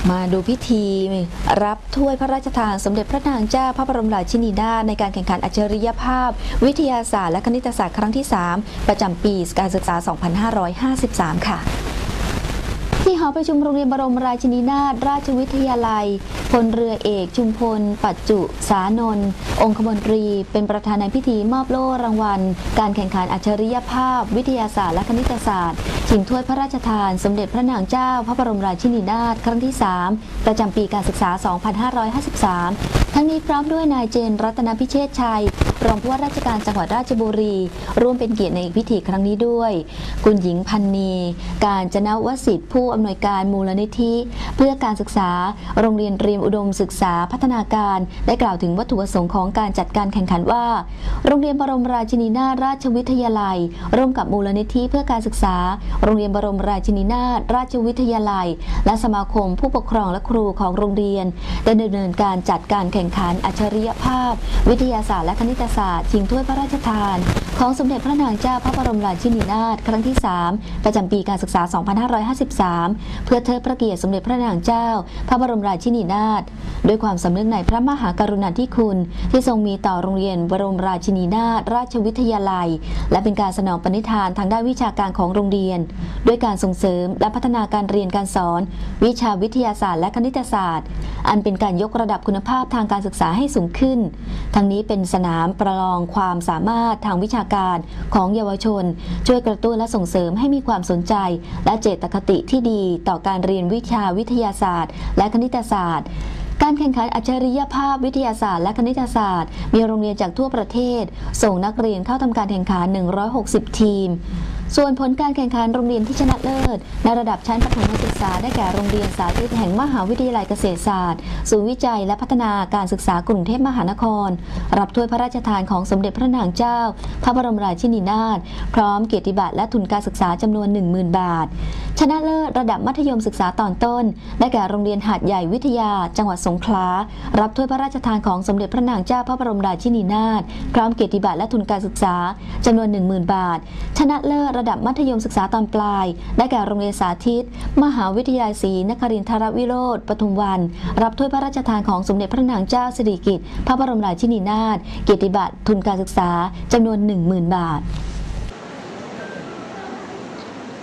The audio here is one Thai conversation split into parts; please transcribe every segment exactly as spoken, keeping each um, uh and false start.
มาดูพิธีรับถ้วยพระราชทานสมเด็จพระนางเจ้าพระบรมราชินีนาถในการแข่งขันอัจฉริยภาพวิทยาศาสตร์และคณิตศาสตร์ครั้งที่ สาม ประจำปีการศึกษา สองพันห้าร้อยห้าสิบสาม ค่ะที่หอประชุมโรงเรียนบรมราชินีนาถราชวิทยาลัยพลเรือเอกชุมพลปัจจุสานนท์องคมนตรีเป็นประธานในพิธีมอบโล่รางวัลการแข่งขันอัจฉริยภาพวิทยาศาสตร์และคณิตศาสตร์ชิงถ้วยพระราชทานสมเด็จพระนางเจ้าพระบรมราชินีนาถครั้งที่ สาม ประจำปีการศึกษา สองพันห้าร้อยห้าสิบสาม ทั้งนี้พร้อมด้วยนายเจนรัตนพิเชษชัยรองผู้ว่าราชการจังหวัดราชบุรีร่วมเป็นเกียรติในพิธีครั้งนี้ด้วยคุณหญิงพันนีการจนวสิทธิ์ผู้อำนวยการมูลนิธิเพื่อการศึกษาโรงเรียนเตรียมอุดมศึกษาพัฒนาการได้กล่าวถึงวัตถุประสงค์ของการจัดการแข่งขันว่าโรงเรียนบรมราชินีนาถราชวิทยาลัยร่วมกับมูลนิธิเพื่อการศึกษาโรงเรียนบรมราชินีนาถราชวิทยาลัยและสมาคมผู้ปกครองและครูของโรงเรียนได้ดำเนินการจัดการแข่งขันอัจฉริยภาพวิทยาศาสตร์และคณิตศาสตร์ชิงถ้วยพระราชทานของสมเด็จพระนางเจ้าพระบรมราชินีนาถครั้งที่ สาม ประจำปีการศึกษา สองพันห้าร้อยห้าสิบสาม เพื่อเทิดพระเกียรติสมเด็จพระนางเจ้าพระบรมราชินีนาถด้วยความสำนึกในพระมหากรุณาธิคุณที่ทรงมีต่อโรงเรียนบรมราชินีนาถราชวิทยาลัยและเป็นการสนองปณิธานทางด้านวิชาการของโรงเรียนด้วยการส่งเสริมและพัฒนาการเรียนการสอนวิชาวิทยาศาสตร์และคณิตศาสตร์อันเป็นการยกระดับคุณภาพทางการศึกษาให้สูงขึ้นทั้งนี้เป็นสนามประลองความสามารถทางวิชาการของเยาวชนช่วยกระตุ้นและส่งเสริมให้มีความสนใจและเจตคติที่ดีต่อการเรียนวิชาวิทยาศาสตร์และคณิตศาสตร์การแข่งขันอัจฉริยภาพวิทยาศาสตร์และคณิตศาสตร์มีโรงเรียนจากทั่วประเทศส่งนักเรียนเข้าทำการแข่งขันหนึ่งร้อยหกสิบทีมส่วนผลการแข่งขันโรงเรียนที่ชนะเลิศในระดับชั้นประถมศึกษาได้แก่โรงเรียนสาธิตแห่งมหาวิทยาลัยเกษตรศาสตร์ศูนย์วิจัยและพัฒนาการศึกษากรุงเทพมหานครรับถ้วยพระราชทานของสมเด็จพระนางเจ้าพระบรมราชินีนาถพร้อมเกียรติบัตรและทุนการศึกษาจำนวน หนึ่งหมื่น บาทชนะเลิศระดับมัธยมศึกษาตอนต้นได้แก่โรงเรียนหาดใหญ่วิทยาจังหวัดสงขลารับถ้วยพระราชทานของสมเด็จพระนางเจ้าพระบรมราชินีนาถพร้อมเกียรติบัตรและทุนการศึกษาจำนวน หนึ่งหมื่น บาทชนะเลิศระดับมัธยมศึกษาตอนปลายได้แก่โรงเรียนสาธิตมหาวิทยาลัยศรีนครินทรวิโรธปทุมวันรับถ้วยพระราชทานของสมเด็จพระนางเจ้าสิริกิติ์พระบรมราชินีนาถเกียรติบัตรทุนการศึกษาจำนวน หนึ่งหมื่น บาท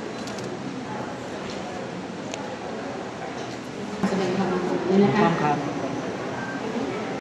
แสดงความยินดีด้วยนะคะ